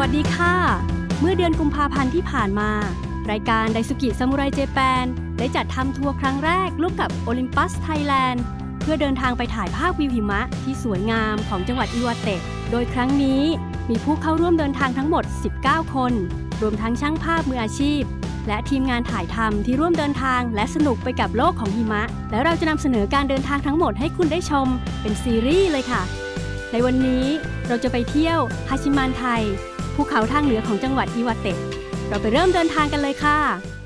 วัสดีค่ะเมื่อเดือนกุมภาพันธ์ที่ผ่านมารายการไดซุกิซามูไรเจแปนได้จัดทำทัวร์ครั้งแรกร่วมกับโอลิมปัสไทยแลนด์เพื่อเดินทางไปถ่ายภาพวิวหิมะที่สวยงามของจังหวัดอิวาเตะโดยครั้งนี้มีผู้เข้าร่วมเดินทางทั้งหมด19คนรวมทั้งช่างภาพมืออาชีพและทีมงานถ่ายทำที่ร่วมเดินทางและสนุกไปกับโลกของหิมะและเราจะนำเสนอการเดินทางทั้งหมดให้คุณได้ชมเป็นซีรีส์เลยค่ะในวันนี้เราจะไปเที่ยวฮาชิมานไทภูเขาทางเหนือของจังหวัดอิวาเตะเราไปเริ่มเดินทางกันเลยค่ะ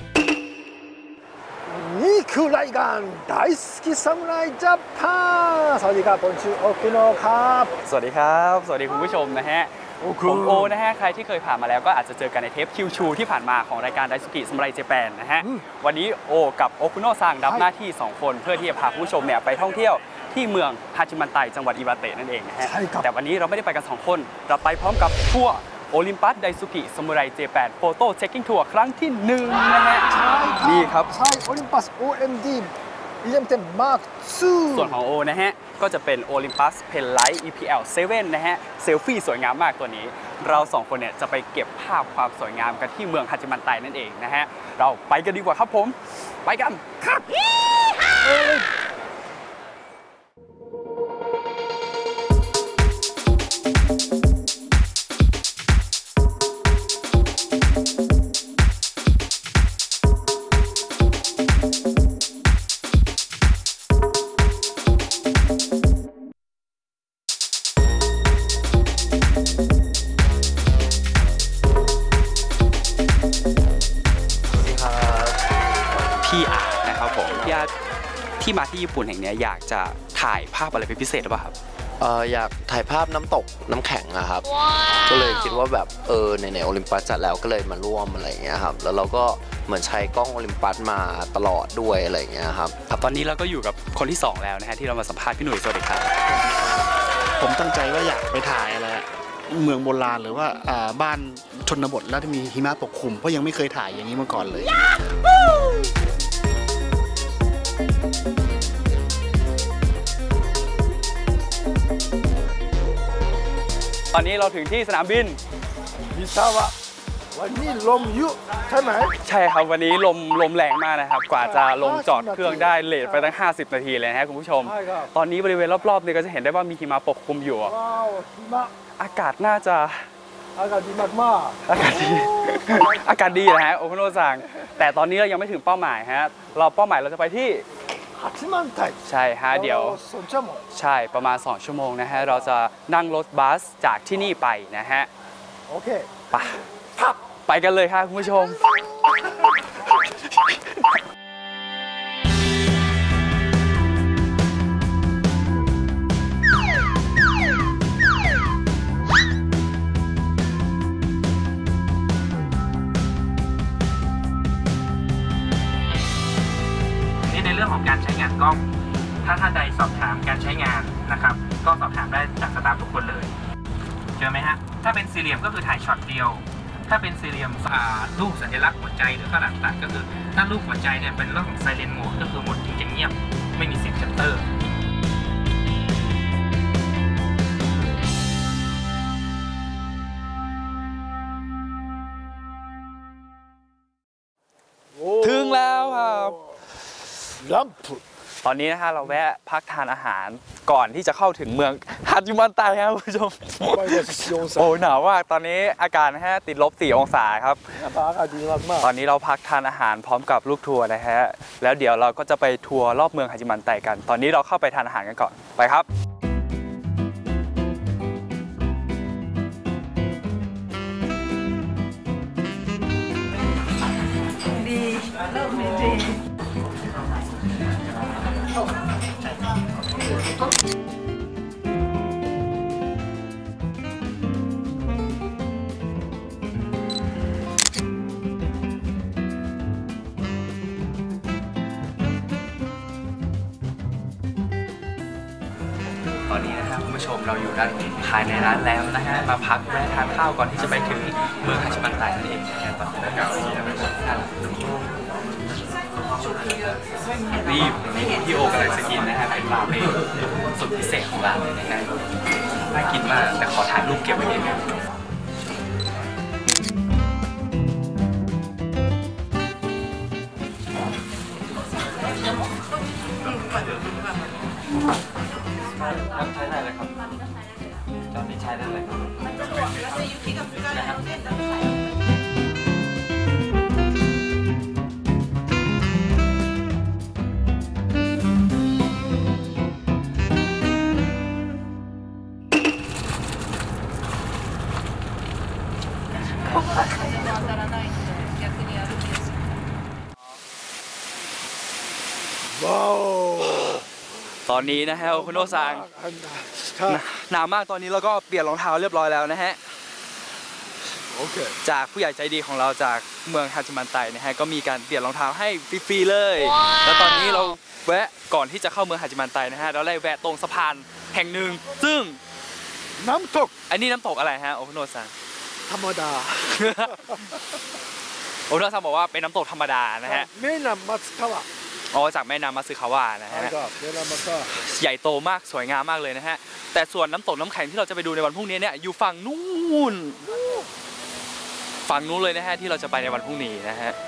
นี่คือรายการไดซุกิซามูไรเจแปนสวัสดีครับผมชื่อโอคุโนะครับสวัสดีครับสวัสดีคุณผู้ชมนะฮะผมโอนะฮะใครที่เคยผ่านมาแล้วก็อาจจะเจอกันในเทปคิวชูที่ผ่านมาของรายการไดซุกิซามูไรเจแปนนะฮะวันนี้โอกับโอคุโนะซังรับหน้าที่2คนเพื่อที่จะพาคุณผู้ชมเนี่ยไปท่องเที่ยวที่เมืองฮาจิมันไตจังหวัดอิวาเตะนั่นเองนะฮะแต่วันนี้เราไม่ได้ไปกัน2คนเราไปพร้อมกับทัวร์โอลิมปัสไดซุกิซามูไรเจแปนโฟโต้เช็คกิ้งทัวร์ครั้งที่1นะฮะนี่ครับใช่โอลิมปัส OMD เยี่ยมเต็มมากส่วนของโอนะฮะก็จะเป็นโอลิมปัสเพนไลท์ EPL 7นะฮะเซลฟี่สวยงามมากตัวนี้เรา2คนเนี่ยจะไปเก็บภาพความสวยงามกันที่เมืองฮาจิมันไตนั่นเองนะฮะเราไปกันดีกว่าครับผมไปกันครับที่มาที่ญี่ปุ่นแห่งนี้อยากจะถ่ายภาพอะไรเป็นพิเศษหรือเปล่าครับอยากถ่ายภาพน้ำตกน้ำแข็งอะครับ ก็เลยคิดว่าแบบในโอลิมปัสจัดแล้วก็เลยมาร่วมอะไรอย่างเงี้ยครับแล้วเราก็เหมือนใช้กล้องโอลิมปัสมาตลอดด้วยอะไรอย่างเงี้ยครับตอนนี้เราก็อยู่กับคนที่2แล้วนะฮะที่เรามาสัมภาษณ์พี่หนุ่ยสวัสดีครับผมตั้งใจว่าอยากไปถ่ายอะไรเมืองโบราณหรือว่าบ้านชนบทแล้วที่มีหิมะปกคลุมเพราะยังไม่เคยถ่ายอย่างนี้มาก่อนเลยตอนนี้เราถึงที่สนามบินมิซาวะวันนี้ลมเยอะใช่ไหมใช่ครับวันนี้ลมแรงมากนะครับกว่าจะลงจอดเครื่องได้เลทไปตั้ง50นาทีเลยนะคุณผู้ชมตอนนี้บริเวณรอบๆเนี่ยก็จะเห็นได้ว่ามีหิมะปกคลุมอยู่อากาศน่าจะอากาศดีมากๆอากาศดีนะฮะโอคุโนะซังแต่ตอนนี้เรายังไม่ถึงเป้าหมายฮะเป้าหมายเราจะไปที่ฮาจิมันไตใช่ฮะเดี๋ยวใช่ประมาณ2ชั่วโมงนะฮะเราจะนั่งรถบัสจากที่นี่ไปนะฮะโอเคไปกันเลยค่ะคุณผู้ชมในเรื่องของการใช้งานกล้องถ้าท่านใดสอบถามการใช้งานนะครับก็สอบถามได้จากสตาฟทุกคนเลยเจอไหมฮะถ้าเป็นสี่เหลี่ยมก็คือถ่ายช็อตเดียวถ้าเป็นสี่เหลี่ยมรูปสัญลักษณ์หัวใจหรือข้างหลังตัดก็คือถ้ารูปหัวใจเนี่ยเป็นเรื่องของไซเลนโหมดก็คือโหมดถึงจะเงียบไม่มีเสียงชัตเตอร์ถึงแล้วครับลัมพูตอนนี้นะฮะเราแวะพักทานอาหารก่อนที่จะเข้าถึงเมืองฮาจิมันไตครับคุณผู้ชมโอ้หนาวมากตอนนี้อากาศนะฮะติด-4 องศาครับอากาศดีมากตอนนี้เราพักทานอาหารพร้อมกับลูกทัวร์นะฮะแล้วเดี๋ยวเราก็จะไปทัวร์รอบเมืองฮาจิมันไตกันตอนนี้เราเข้าไปทานอาหารกันก่อนไปครับดีเริ่มดีตอนนี้นะครับคุณผู้ชมเราอยู่ด้านภายในร้านแล้วนะฮะมาพักแวะทานข้าวก่อนที่จะไปถึงเมืองฮาจิมันไตนั่นเองนะครับตอนนี้นี่พี่โอกำลังจะกินนะฮะเป็นราเมงสุดพิเศษของร้านเลยนะฮะน่ากินมากแต่ขอถ่ายรูปเก็บไว้เองใช้ได้เลยครับตอนนี้ใช้ได้เลยครับว้าวตอนนี้นะฮะคุณโนซังหนาวมากตอนนี้เราก็เปลี่ยนรองเท้าเรียบร้อยแล้วนะฮะโอเคจากผู้ใหญ่ใจดีของเราจากเมืองฮาจิมันไตนะฮะก็มีการเปลี่ยนรองเท้าให้ฟรีๆเลยแล้วตอนนี้เราแวะก่อนที่จะเข้าเมืองฮาจิมันไตนะฮะเราได้แวะตรงสะพานแห่งหนึ่งซึ่งน้ำตกอันนี้น้ำตกอะไรฮะคุณโนซังธรรมดาคุณโนซังบอกว่าเป็นน้ำตกธรรมดานะฮะแม่น้ำมัตสึคาวะจากแม่น้ำมัตสึคาวะนะฮะใหญ่โตมากสวยงามมากเลยนะฮะแต่ส่วนน้ำตกน้ำแข็งที่เราจะไปดูในวันพรุ่งนี้เนี่ยอยู่ฝั่งนู้นเลยนะฮะที่เราจะไปในวันพรุ่งนี้นะฮะ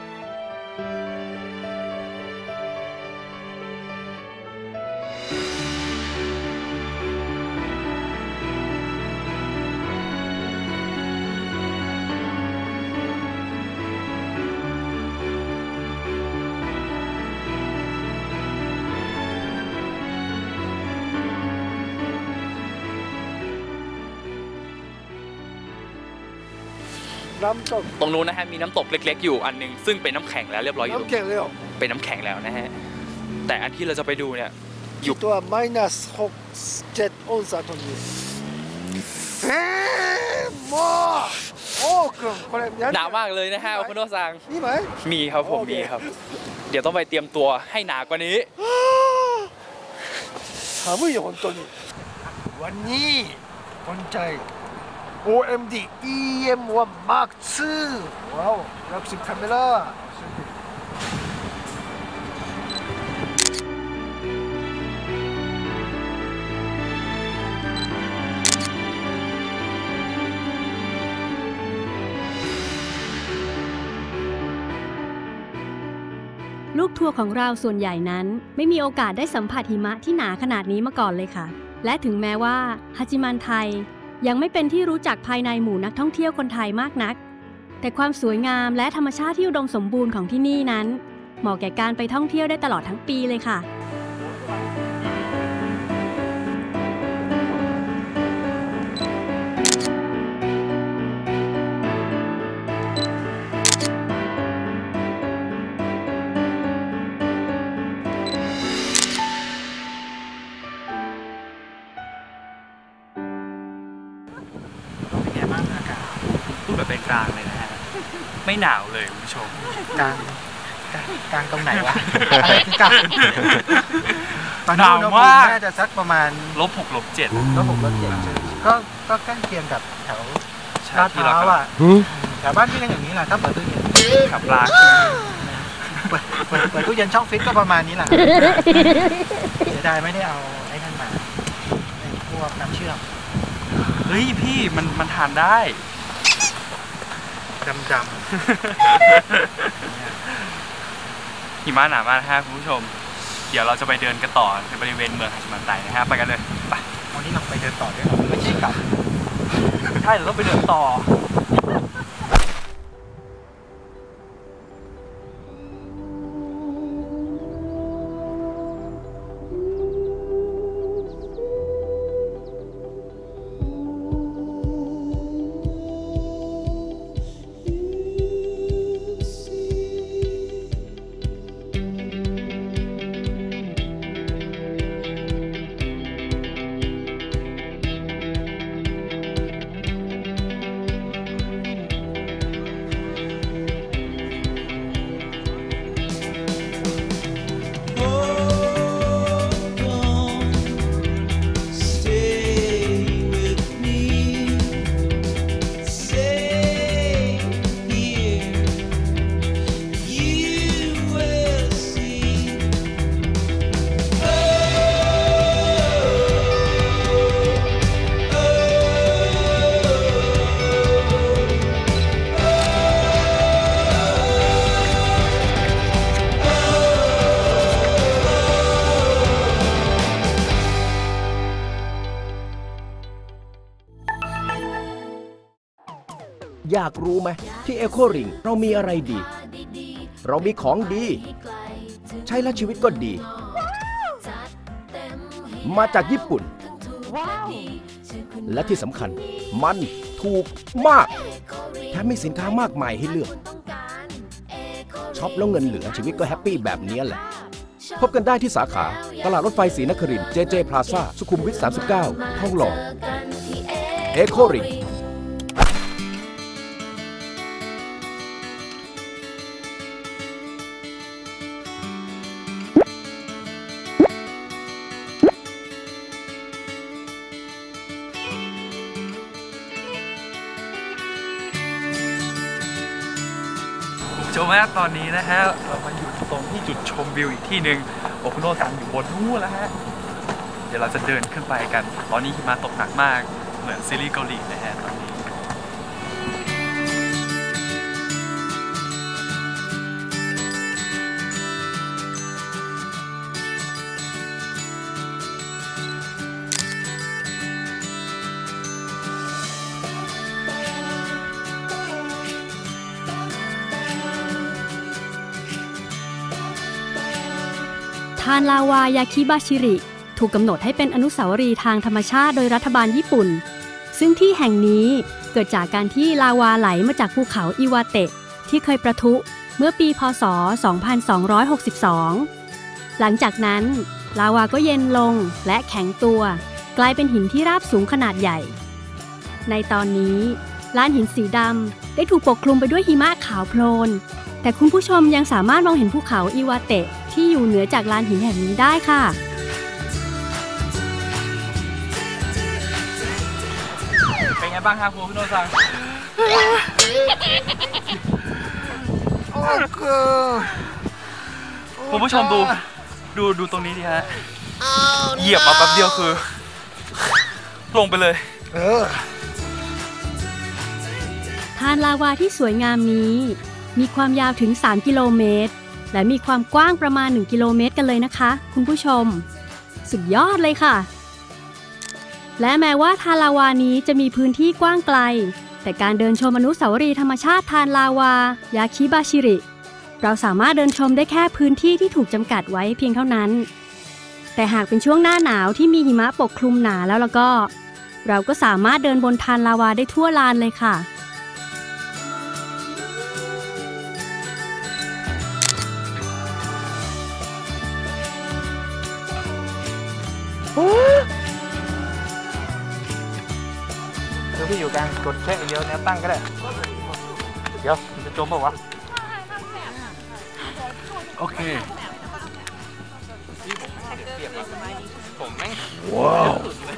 ตรงนู้นนะฮะมีน้ำตกเล็กๆอยู่อันนึงซึ่งเป็นน้ำแข็งแล้วเรียบร้อยอยู่น้ำแข็งแล้วเป็นน้ำแข็งแล้วนะฮะแต่อันที่เราจะไปดูเนี่ยอยู่ตัว-6-7องศาตรงนี้โอ้คุณหนาวมากเลยนะฮะคุณโนซังมีไหมมีครับผมมีครับเดี๋ยวต้องไปเตรียมตัวให้หนากว่านี้寒いよ本当にวันนี้คนใจOMD EM1 Mark II ว้าวรับสิบคาเมล่าลูกทัวร์ของเราส่วนใหญ่นั้นไม่มีโอกาสได้สัมผัสหิมะที่หนาขนาดนี้มาก่อนเลยค่ะและถึงแม้ว่าฮาจิมันไทยยังไม่เป็นที่รู้จักภายในหมู่นักท่องเที่ยวคนไทยมากนักแต่ความสวยงามและธรรมชาติที่อุดมสมบูรณ์ของที่นี่นั้นเหมาะแก่การไปท่องเที่ยวได้ตลอดทั้งปีเลยค่ะพูดแบบเป็นกลางเลยนะฮะไม่หนาวเลยคุณผู้ชมกลางตรงไหนวะอะไรคือกลางตอนนี้อุณหภูมิน่าจะสักประมาณ -6 -7 -6 ก็ใกล้เคียงกับแถวลาดพร้าวอ่ะแถวบ้านพี่กันอย่างนี้แหละถ้าเปิดตู้เย็นขับลากเปิดตู้เย็นช่องฟิตก็ประมาณนี้แหละเสียดายไม่ได้เอาไอ้นั่นมาพวกน้ำเชื่อมเฮ้ยพี่มันทานได้ดำหิมะหนามากนะฮะคุณผู้ชมเดี๋ยวเราจะไปเดินกันต่อในบริเวณเมืองฮาจิมันไตนะฮะไปกันเลยไปวันนี้เราไปเดินต่อด้วยไม่ใช่กลับใช่เราต้องไปเดินต่ออยากรู้ไหมที่เอโคริงเรามีอะไรดี เรามีของดี ใช้แล้วชีวิตก็ดี มาจากญี่ปุ่น และที่สำคัญมันถูกมากแถมมีสินค้ามากมายให้เลือกช็อปแล้วเงินเหลือชีวิตก็แฮปปี้แบบนี้แหละพบกันได้ที่สาขาตลาดรถไฟศรีนครินทร์ JJ Plaza สุขุมวิท 39 ทองหล่อเอโคริงชมฮะตอนนี้นะฮะเรามาอยู่ตรงที่จุดชมวิวอีกที่หนึ่งโอคุโนะซังอยู่บนนู้นแล้วฮะเดี๋ยวเราจะเดินขึ้นไปกันตอนนี้หิมะตกหนักมากเหมือนซีรีส์เกาหลีนะฮะตอนนี้ทานลาวายาคิบาชิริถูกกำหนดให้เป็นอนุสาวรีย์ทางธรรมชาติโดยรัฐบาลญี่ปุ่นซึ่งที่แห่งนี้เกิดจากการที่ลาวาไหลมาจากภูเขาอิวาเตะที่เคยประทุเมื่อปีพ.ศ. 2262 หลังจากนั้นลาวาก็เย็นลงและแข็งตัวกลายเป็นหินที่ราบสูงขนาดใหญ่ในตอนนี้ลานหินสีดำได้ถูกปกคลุมไปด้วยหิมะขาวโพลนแต่คุณผู้ชมยังสามารถมองเห็นภูเขาอิวาเตะที่อยู่เหนือจากลานหินแห่งนี้ได้ค่ะเป็นไงบ้างครับคุณโนซังคุณผู้ชมดูตรงนี้ดิฮะเหยียบมาแป๊บเดียวคือลงไปเลยทานลาวาที่สวยงามนี้มีความยาวถึง3 กิโลเมตรและมีความกว้างประมาณ1 กิโลเมตรกันเลยนะคะคุณผู้ชมสุดยอดเลยค่ะและแม้ว่าทานลาวานี้จะมีพื้นที่กว้างไกลแต่การเดินชมอนุสาวรีย์ธรรมชาติทานลาวายาคิบาชิริเราสามารถเดินชมได้แค่พื้นที่ที่ถูกจำกัดไว้เพียงเท่านั้นแต่หากเป็นช่วงหน้าหนาวที่มีหิมะปกคลุมหนาแล้วก็เราก็สามารถเดินบนทานลาวาได้ทั่วลานเลยค่ะเดี๋ยวพี่อยู่กลางกดแค่เดียวแนวตั้งก็ได้เดี๋ยวมันจะจมเปล่าวะโอเคผมแม่งว้าว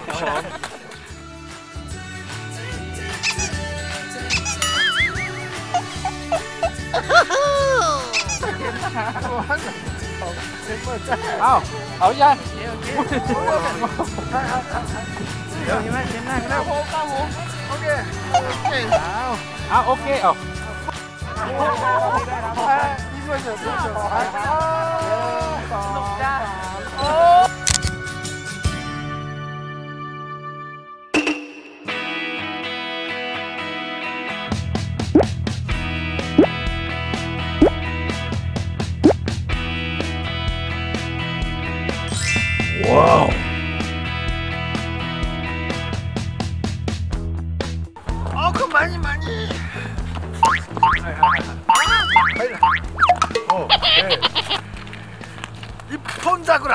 เอายันเดี๋ยวนี่ไหมเต็มหน้ากันแล้วโอเคเอาโอเคเอาว้าว많이 이 폰자구라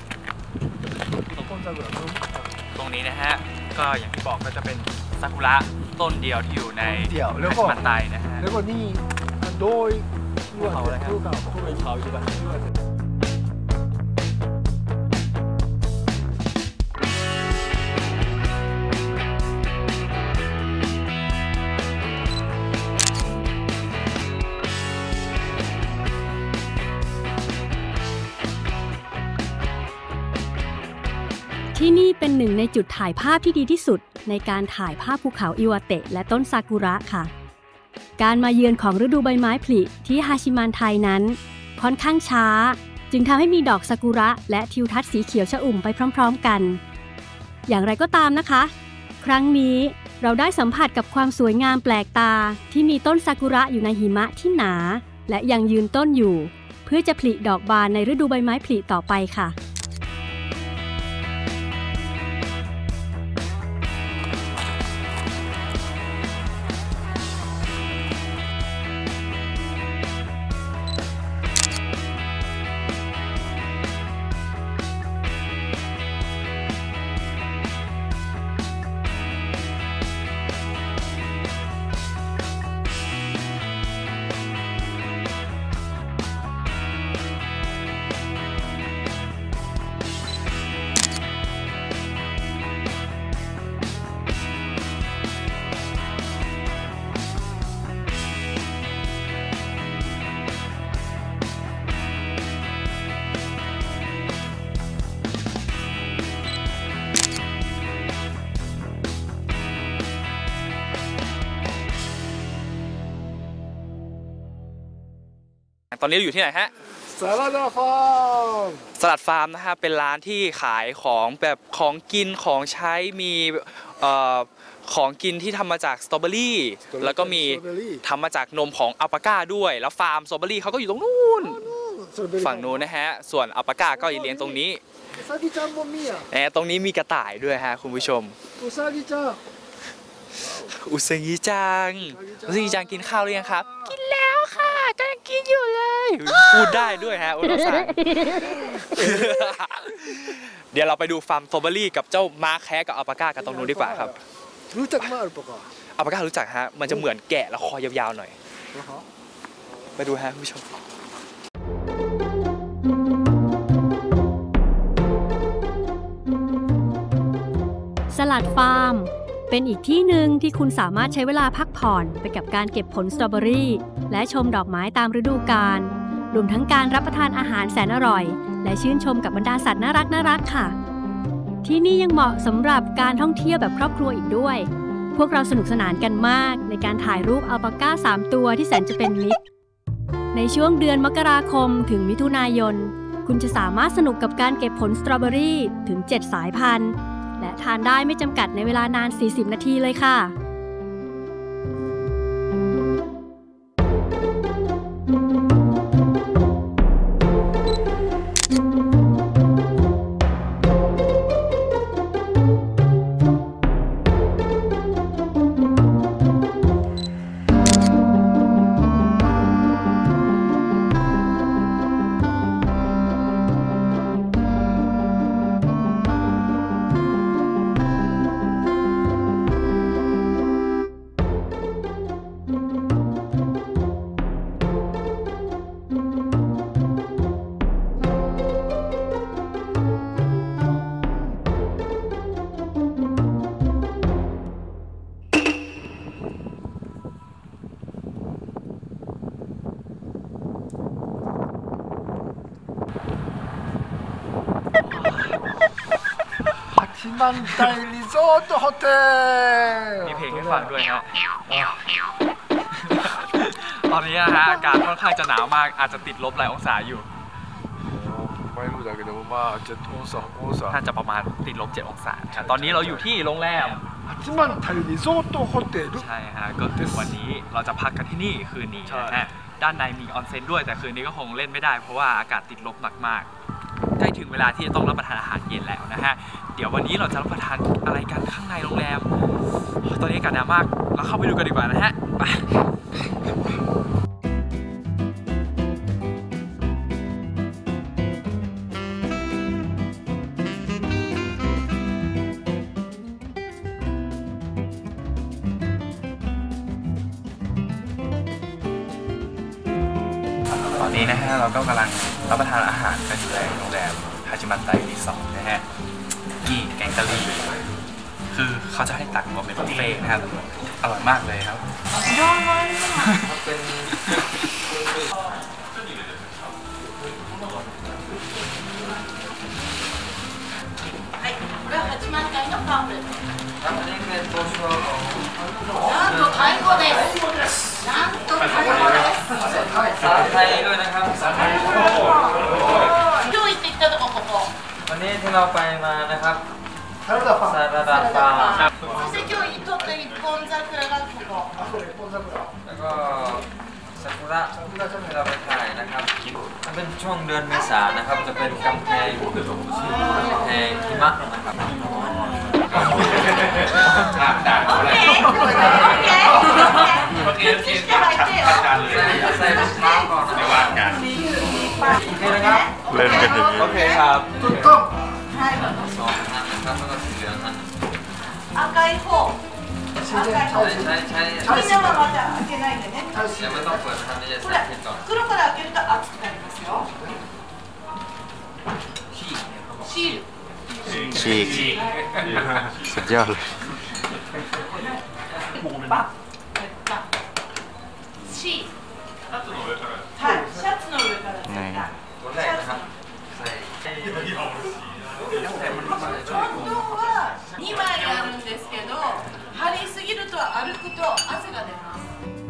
ตรงนี้นะฮะก็อย่างที่บอกก็จะเป็นซากุระต้นเดียวที่อยู่ในมันไตนะฮะแล้วก็นี่โดยภูเขาอะไรครับภูเขาอยู่บ้านที่นี่เป็นหนึ่งในจุดถ่ายภาพที่ดีที่สุดในการถ่ายภาพภูเขาอิวาเตะและต้นซากุระค่ะการมาเยือนของฤดูใบไม้ผลิที่ฮาชิมานไทนั้นค่อนข้างช้าจึงทำให้มีดอกซากุระและทิวทัศน์สีเขียวชอุ่มไปพร้อมๆกันอย่างไรก็ตามนะคะครั้งนี้เราได้สัมผัสกับความสวยงามแปลกตาที่มีต้นซากุระอยู่ในหิมะที่หนาและยังยืนต้นอยู่เพื่อจะผลิดอกบานในฤดูใบไม้ผลิต่อไปค่ะตอนนี้อยู่ที่ไหนฮะสลัดฟาร์มนะฮะเป็นร้านที่ขายของแบบของกินของใช้มีของกินที่ทำมาจากสตรอเบอรี่แล้วก็มีทำมาจากนมของอัลปาก้าด้วยแล้วฟาร์มสตรอเบอรี่เขาก็อยู่ตรงนู้นฝั่งนู้นนะฮะส่วนอัลปาก้าก็เลี้ยงตรงนี้ตรงนี้มีกระต่ายด้วยฮะคุณผู้ชมอุซากิจังกินข้าวหรือยังครับกินแล้วค่ะกำลังกินอยู่เลยพูดได้ด้วยฮะอุโนซังเดี๋ยวเราไปดูฟาร์มสตรอเบอรี่กับเจ้าม้าแคะกับอัลปาก้ากันตรงนู้นดีกว่าครับรู้จักไหมอัลปาก้ารู้จักฮะมันจะเหมือนแกะแล้วคอยาวๆหน่อยไปดูฮะคุณผู้ชมสลัดฟาร์มเป็นอีกที่หนึ่งที่คุณสามารถใช้เวลาพักผ่อนไปกับการเก็บผลสตรอเบอรี่และชมดอกไม้ตามฤดูกาลรวมทั้งการรับประทานอาหารแสนอร่อยและชื่นชมกับบรรดาสัตว์น่ารักค่ะที่นี่ยังเหมาะสำหรับการท่องเที่ยวแบบครอบครัวอีกด้วยพวกเราสนุกสนานกันมากในการถ่ายรูปอัลปาก้า3ตัวที่แสนจะเป็นมิตรในช่วงเดือนมกราคมถึงมิถุนายนคุณจะสามารถสนุกกับการเก็บผลสตรอเบอรี่ถึง7สายพันธุ์และทานได้ไม่จำกัดในเวลานาน40นาทีเลยค่ะมันไดรีสอร์ทโฮเทลมีเพลงให้ฟังด้วยฮะตอนนี้นะฮะอากาศค่อนข้างจะหนาวมากอาจจะติดลบหลายองศาอยู่ไม่รู้แต่ก็ว่า7องศาน่าจะประมาณติดลบ7องศาตอนนี้เราอยู่ที่โรงแรมมันไดรีสอร์ทโฮเทลใช่ฮะก็คือวันนี้เราจะพักกันที่นี่คืนนี้นะฮะด้านในมีออนเซ็นด้วยแต่คืนนี้ก็คงเล่นไม่ได้เพราะว่าอากาศติดลบหนักมากใกล้ถึงเวลาที่จะต้องรับประทานอาหารเย็นแล้วนะฮะเดี๋ยววันนี้เราจะรับประทานอะไรกันข้างในโรงแรมตอนนี้อากาศหนาวมากเราเข้าไปดูกันดีกว่านะฮะไปตอนนี้นะฮะเราก็กำลังรับประทานอาหารกันอยู่ในโรงแรมฮาจิมันไตรีสอร์ทนะฮะนี่แกงกะหรี่คือเขาจะให้ตักมาเป็นบุฟเฟ่ต์นะครับอร่อยมากเลยครับไทยด้วยนะครับวันนี้ที่เราไปมานะครับซาลาดาฟาร์มแล้วก็ซากุระที่เราไปถ่ายนะครับมันเป็นช่วงเดือนเมษายนนะครับจะเป็นกำแพงหิมะนะครับด่างอะไรใส่รองเท้าก่อนไม่ว่ากันโอเคนะครับเล่นกันอย่างนี้โอเคครับถูกต้อง2 อันนะครับแล้วก็สีเหลืองอัน赤い方ใช่みんなはまだ開けないでねยังไม่ต้องเปิดทำในใจใส่ก่อน黒から開けると熱くなりますよシールสุดยอดเลยシールはいシャツの上からตัวแรกนะครับใส่本当は2枚あるんですけど張りすぎると歩くと汗が出ます。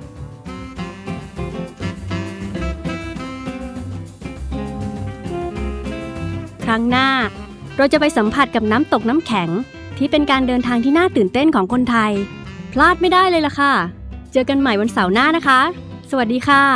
ครั้งหน้าเราจะไปสัมผัสกับน้ำตกน้ำแข็งที่เป็นการเดินทางที่น่าตื่นเต้นของคนไทยพลาดไม่ได้เลยล่ะค่ะเจอกันใหม่วันเสาร์หน้านะคะสวัสดีค่ะ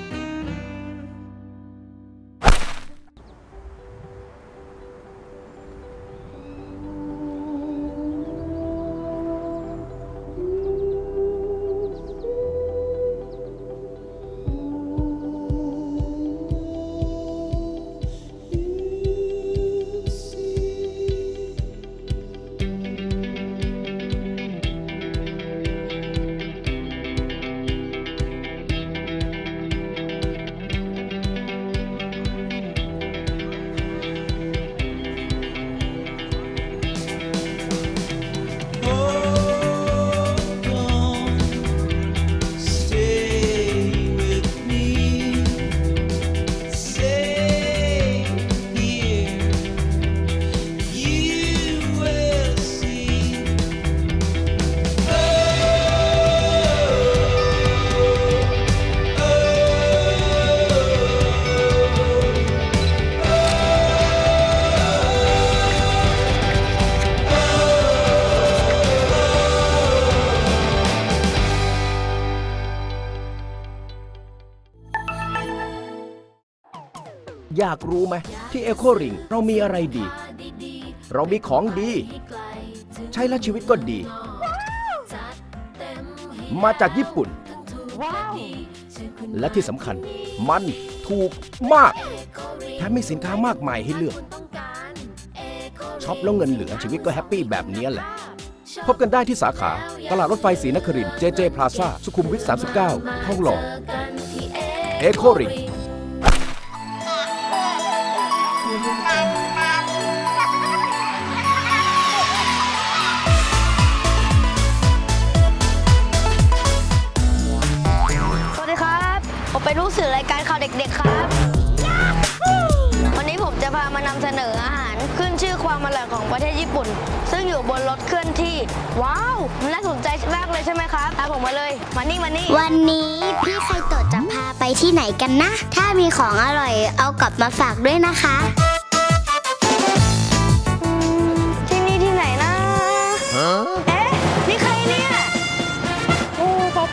อยากรู้ไหมที่เอโคริงเรามีอะไรดี เรามีของดี ใช้แล้วชีวิตก็ดี มาจากญี่ปุ่น และที่สำคัญมันถูกมากแถมมีสินค้ามากมายให้เลือกช็อปแล้วเงินเหลือชีวิตก็แฮปปี้แบบนี้แหละพบกันได้ที่สาขาตลาดรถไฟศรีนครินทร์ JJ Plaza สุขุมวิท 39 ทองหล่อเอโคริงผมเป็นผู้สื่อรายการข่าวเด็กๆครับวันนี้ผมจะพามานำเสนออาหารขึ้นชื่อความอร่อยของประเทศญี่ปุ่นซึ่งอยู่บนรถเคลื่อนที่ว้าวมันน่าสนใจมากเลยใช่ไหมครับตามผมมาเลยมานี่วันนี้พี่ไคโตะจะพาไปที่ไหนกันนะถ้ามีของอร่อยเอากลับมาฝากด้วยนะคะที่นี่ที่ไหนนะเอ๊ะนี่ใครเนี่ยโอ้ครับ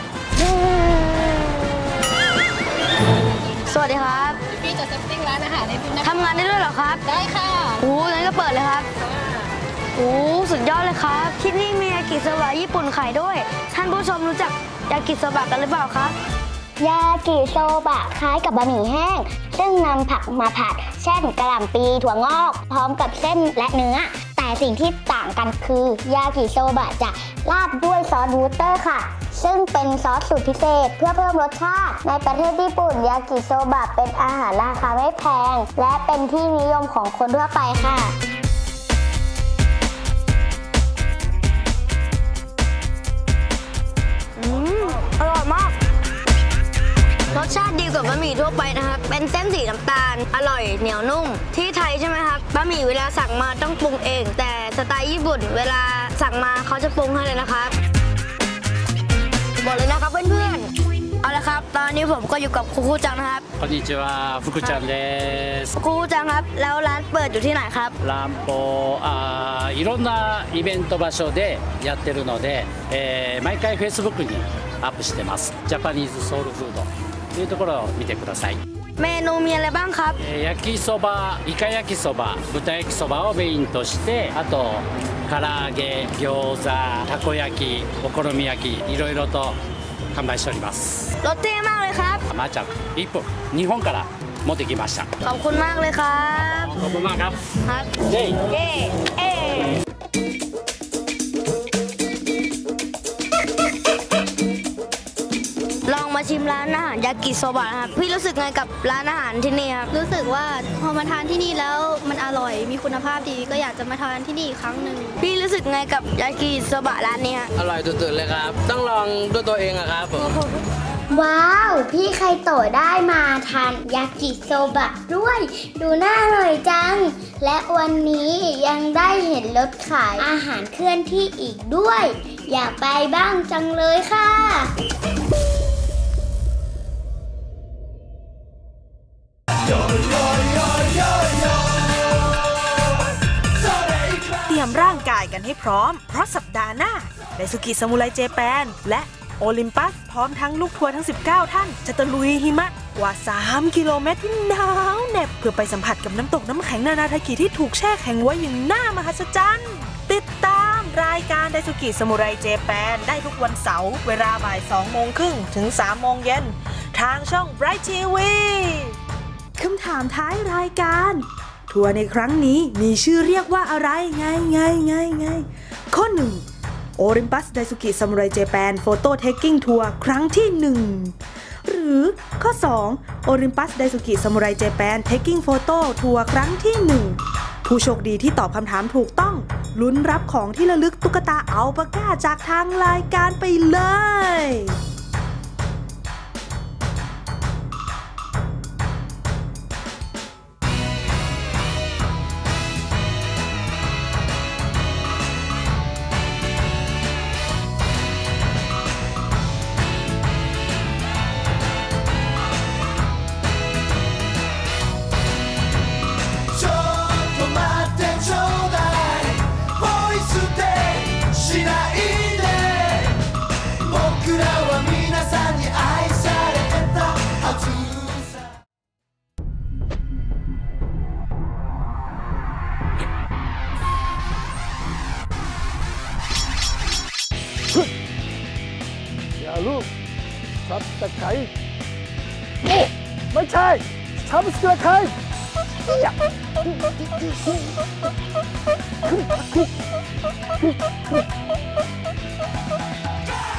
สวัสดีครับพี่จะเซตติ้งร้านอาหารให้คุณนะทำงานได้ด้วยเหรอครับได้ค่ะโอ้งั้นก็เปิดเลยครับโอ้สุดยอดเลยครับที่นี่มียากิโซบะญี่ปุ่นขายด้วยท่านผู้ชมรู้จักยากิโซบะกันหรือเปล่าครับยากิโซบะคล้ายกับบะหมี่แห้งซึ่งนำผักมาผัดเช่นกะหล่ำปีถั่วงอกพร้อมกับเส้นและเนื้อแต่สิ่งที่ต่างกันคือยากิโซบะจะราดด้วยซอสวูสเตอร์ค่ะซึ่งเป็นซอสสูตรพิเศษเพื่อเพิ่มรสชาติในประเทศญี่ปุ่นยากิโซบะเป็นอาหารราคาไม่แพงและเป็นที่นิยมของคนทั่วไปค่ะอร่อยมากรสชาติดีกว่าบะหมี่ทั่วไปนะครับเป็นเส้นสีน้ำตาลอร่อยเหนียวนุ่มที่ไทยใช่ไหมครับบะหมี่เวลาสั่งมาต้องปรุงเองแต่สไตล์ญี่ปุ่นเวลาสั่งมาเขาจะปรุงให้เลยนะครับบอกเลยนะครับเพื่อนๆเอาละครับตอนนี้ผมก็อยู่กับครูจังนะครับこんにちは、福ちゃんです。 ครูจังครับแล้วร้านเปิดอยู่ที่ไหนครับランポいろんなイベント場所でやってるので、毎回 Facebook にアップしてます。ジャパニーズソウルフードというところを見てください。 เมนูมีอะไรบ้างครับ焼きそば、イカ焼きそば、豚焼きそばをメインとして、あと唐揚げ、餃子、たこ焼き、お好み焼き、いろいろと販売しております。 รสเท่มากเลยครับมาจากญี่ปุ่น日本から持ってきました。 ขอบคุณมากเลยครับขอบคุณมากครับครับเย้เย้เอ๊ลองมาชิมร้านอาหารยากิโซบะครับพี่รู้สึกไงกับร้านอาหารที่นี่ครับรู้สึกว่าพอมาทานที่นี่แล้วมันอร่อยมีคุณภาพดีก็อยากจะมาทานที่นี่อีกครั้งหนึ่งพี่รู้สึกไงกับยากิโซบะร้านนี้ครับอร่อยสุดๆเลยครับต้องลองด้วยตัวเองครับว้าวพี่ไคโตะได้มาทานยากิโซบะด้วยดูน่าอร่อยจังและวันนี้ยังได้เห็นรถขายอาหารเคลื่อนที่อีกด้วยอยากไปบ้างจังเลยค่ะเตรียมร่างกายกันให้พร้อมเพราะสัปดาห์หน้าไดซุกิซามูไรเจแปนและโอลิมปัสพร้อมทั้งลูกทัวร์ทั้ง19ท่านจะตะลุยหิมะกว่า3กิโลเมตรที่หนาวเหน็บเพื่อไปสัมผัสกับน้ำตกน้ำแข็งนานาทากิที่ถูกแช่แข็งไว้อย่างน่ามหัศจรรย์ติดตามรายการไดซุกิซามูไรเจแปนได้ทุกวันเสาร์เวลาบ่าย 2:30 ถึง 3:00 นทางช่อง Bright TV คำถามท้ายรายการทัวร์ในครั้งนี้มีชื่อเรียกว่าอะไรไงข้อ 1โอลิมปัสไดซุกิซามูไรเจแปนโฟโต้เทคกิ้งทัวร์ครั้งที่1หรือข้อ 2โอลิมปัสไดซุกิซามูไรเจแปนเทคกิ้งโฟโต้ทัวร์ครั้งที่1ผู้โชคดีที่ตอบคำถามถูกต้องลุ้นรับของที่ระลึกตุ๊กตาอัลปาก้าจากทางรายการไปเลยอย่าลูกซับตะไคร้โอ้ไม่ใช่ซับตะไคร้